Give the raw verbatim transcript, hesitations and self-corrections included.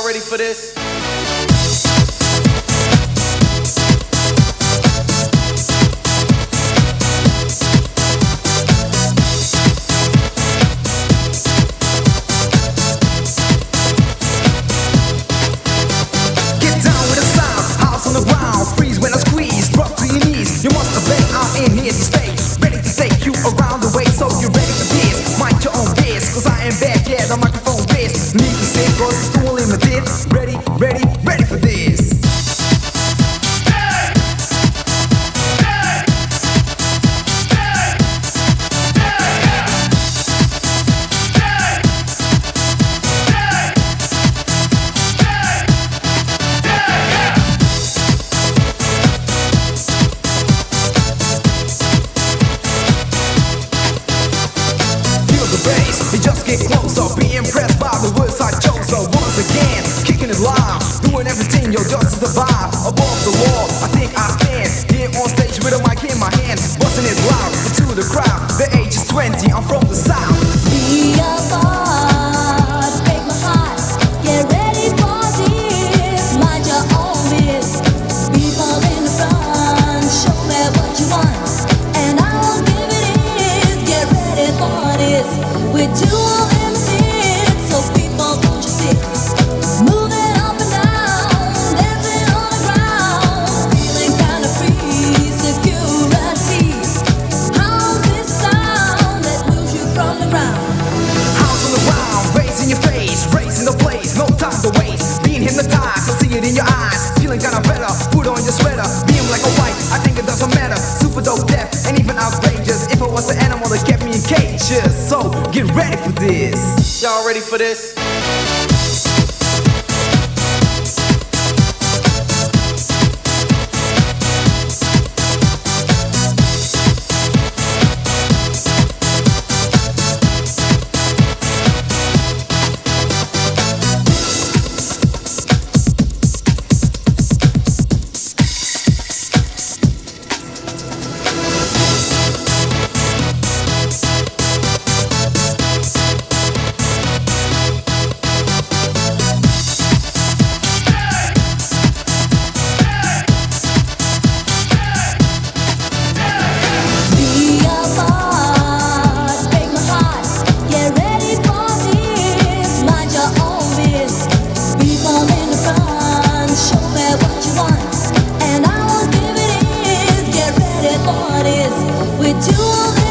Y'all ready for this? Get down with the sound, house on the ground, freeze when I squeeze, drop to your knees. You must obey, I'm in here to stay, ready to take you around the way. So you're ready for this, mind your own biz, cause I am back, yeah, the microphone biz. Need to say, cause it's too limited. Ready, ready, ready for this. You just get closer, be impressed by the words I chose. So once again, kicking it loud, doing everything, yo, just to survive. Above the wall, I think I stand here on stage with a mic in my hand, busting it loud into the crowd. The age is twenty, I'm from the south. Be a part, break my heart. Get ready for this, mind your own biz. People in the front, show me what you want, and I'll give it is. Get ready for this. We're two unlimited, so people don't you see? Moving up and down, dancing on the ground, feeling kinda free, security. How's this sound that moves you from the ground? House on the ground, raising your face, raising the place, no time to waste. Being hypnotized, I see it in your eyes, feeling kinda better, put on your sweater. Being like a white, I think it doesn't matter. Super dope, deaf, and even outrageous. If I was an animal that kept me in cages, so get ready for this. Y'all ready for this? We're two